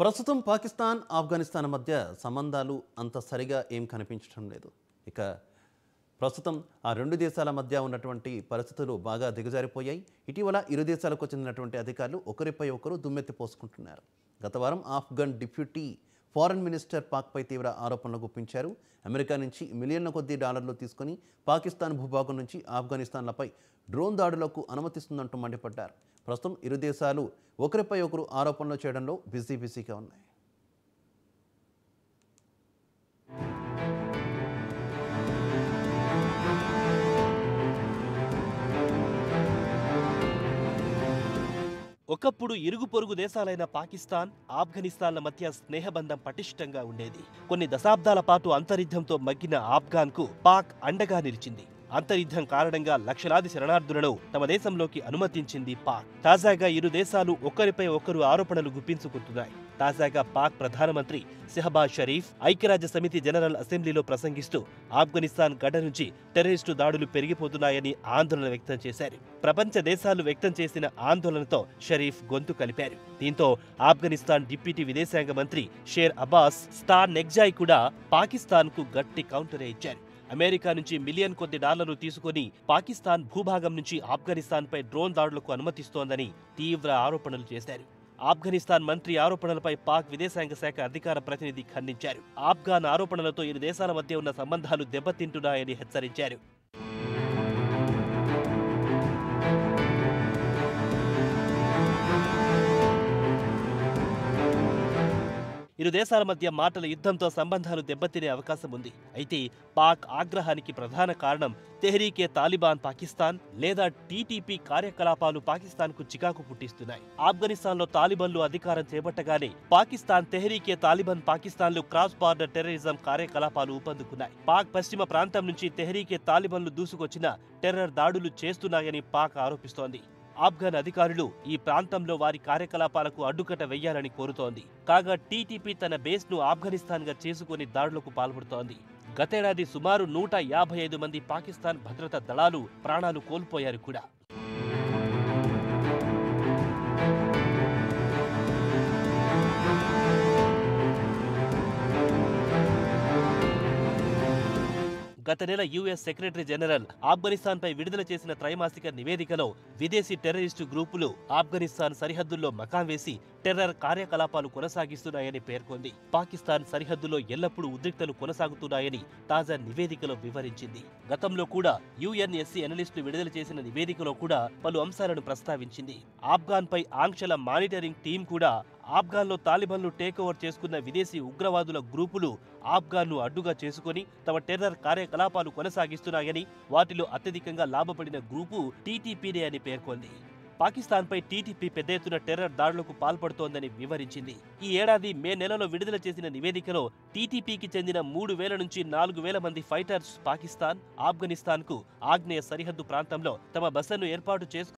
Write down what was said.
ప్రస్తుతం పాకిస్తాన్ ఆఫ్ఘనిస్తాన్ మధ్య సంబంధాలు అంత సరిగా ఏం కనిపించడం లేదు. ఇక ప్రస్తుతం ఆ రెండు దేశాల మధ్య ఉన్నటువంటి పరిస్థితులు బాగా దిగజారిపోయాయి. ఇటీవల ఇరు దేశాలకు చెందినటువంటి అధికారులు ఒకరిపై ఒకరు దుమ్మెత్తి పోసుకుంటున్నారు. గత వారం ఆఫ్ఘన్ డిప్యూటీ ఫారెన్ మినిస్టర్ పాక్పై తీవ్ర ఆరోపణలు గుప్పించారు. అమెరికా నుంచి మిలియన్ల కొద్దీ డాలర్లు తీసుకుని పాకిస్తాన్ భూభాగం నుంచి ఆఫ్ఘనిస్తాన్లపై డ్రోన్ దాడులకు అనుమతిస్తుందంటూ మండిపడ్డారు. ప్రస్తుతం ఇరు దేశాలు ఒకరిపై ఒకరు ఆరోపణలు చేయడంలో బిజీగా ఉన్నాయి. ఒకప్పుడు ఇరుగు పొరుగు దేశాలైన పాకిస్తాన్, ఆఫ్ఘనిస్తాన్ల మధ్య స్నేహబంధం పటిష్టంగా ఉండేది. కొన్ని దశాబ్దాల పాటు అంతర్యుద్ధంతో మగ్గిన ఆఫ్ఘాన్కు పాక్ అండగా నిలిచింది. అంతర్యుద్ధం కారణంగా లక్షలాది శరణార్థులను తమ దేశంలోకి అనుమతించింది పాక్. తాజాగా ఇరు దేశాలు ఒకరిపై ఒకరు ఆరోపణలు గుప్పించుకుంటున్నాయి. తాజాగా పాక్ ప్రధానమంత్రి షెహబాజ్ షరీఫ్ ఐక్యరాజ్య సమితి జనరల్ అసెంబ్లీలో ప్రసంగిస్తూ ఆఫ్ఘనిస్తాన్ గడ్డ నుంచి టెర్రరిస్టు దాడులు పెరిగిపోతున్నాయని ఆందోళన వ్యక్తం చేశారు. ప్రపంచ దేశాలు వ్యక్తం చేసిన ఆందోళనతో షరీఫ్ గొంతు కలిపారు. దీంతో ఆఫ్ఘనిస్తాన్ డిప్యూటీ విదేశాంగ మంత్రి షేర్ అబ్బాస్ స్టార్ నెగ్జాయ్ కూడా పాకిస్తాన్కు గట్టి కౌంటరే ఇచ్చారు. అమెరికా నుంచి మిలియన్ కొద్ది డాలర్లు తీసుకుని పాకిస్తాన్ భూభాగం నుంచి ఆఫ్ఘనిస్తాన్పై డ్రోన్ దాడులకు అనుమతిస్తోందని తీవ్ర ఆరోపణలు చేశారు. ఆఫ్ఘనిస్తాన్ మంత్రి ఆరోపణలపై పాక్ విదేశాంగ శాఖ అధికార ప్రతినిధి ఖండించారు. ఆఫ్ఘాన్ ఆరోపణలతో ఇరు దేశాల మధ్య ఉన్న సంబంధాలు దెబ్బతింటున్నాయని హెచ్చరించారు. ఇరు దేశాల మధ్య మాటల యుద్ధంతో సంబంధాలు దెబ్బతినే అవకాశం ఉంది. అయితే పాక్ ఆగ్రహానికి ప్రధాన కారణం తెహ్రీకే తాలిబాన్ పాకిస్తాన్ లేదా టీటీపీ కార్యకలాపాలు పాకిస్తాన్కు చికాకు పుట్టిస్తున్నాయి. ఆఫ్ఘనిస్తాన్లో తాలిబాన్లు అధికారం చేపట్టగానే పాకిస్తాన్ తెహ్రీకే తాలిబాన్ పాకిస్తాన్లు క్రాస్ బార్డర్ టెర్రరిజం కార్యకలాపాలు ఊపందుకున్నాయి. పాక్ పశ్చిమ ప్రాంతం నుంచి తెహ్రీకే తాలిబాన్లు దూసుకొచ్చిన టెర్రర్ దాడులు చేస్తున్నాయని పాక్ ఆరోపిస్తోంది. ఆఫ్ఘన్ అధికారులు ఈ ప్రాంతంలో వారి కార్యకలాపాలకు అడ్డుకట్ట వెయ్యాలని కోరుతోంది. కాగా టీటీపీ తన బేస్ను ఆఫ్ఘనిస్తాన్గా చేసుకుని దాడులకు పాల్పడుతోంది. గతేడాది సుమారు 155 మంది పాకిస్తాన్ భద్రతా దళాలు ప్రాణాలు కోల్పోయారు కూడా. గత నెల యుఎస్ సెక్రటరీ జనరల్ ఆఫ్ఘనిస్తాన్పై విడుదల చేసిన త్రైమాసిక నివేదికలో విదేశీ టెర్రరిస్టు గ్రూపులు ఆఫ్ఘనిస్తాన్ సరిహద్దుల్లో మకాం వేసి టెర్రర్ కార్యకలాపాలు కొనసాగిస్తున్నాయని పేర్కొంది. పాకిస్తాన్ సరిహద్దులో ఎల్లప్పుడూ ఉద్రిక్తలు కొనసాగుతున్నాయని తాజా నివేదికలో వివరించింది. గతంలో కూడా యుఎన్ఎస్సి అనలిస్టులు విడుదల చేసిన నివేదికలో కూడా పలు అంశాలను ప్రస్తావించింది. ఆఫ్ఘాన్పై ఆంక్షల మానిటరింగ్ టీం కూడా ఆఫ్ఘాన్లో తాలిబాన్లు టేకోవర్ చేసుకున్న విదేశీ ఉగ్రవాదుల గ్రూపులు ఆఫ్ఘాన్ను అడ్డుగా చేసుకుని తమ టెర్రర్ కార్యకలాపాలు కొనసాగిస్తున్నాయని, వాటిలో అత్యధికంగా లాభపడిన గ్రూపు టీటీపీనే అని పేర్కొంది. పాకిస్తాన్పై టీటీపీ పెద్ద ఎత్తున టెర్రర్ దాడులకు పాల్పడుతోందని వివరించింది. ఈ ఏడాది మే నెలలో విడుదల చేసిన నివేదికలో టీటీపీకి చెందిన 3000 నుంచి 4000 మంది ఫైటర్స్ పాకిస్తాన్, ఆఫ్ఘనిస్తాన్కు ఆగ్నేయ సరిహద్దు ప్రాంతంలో తమ బసను ఏర్పాటు చేసుకు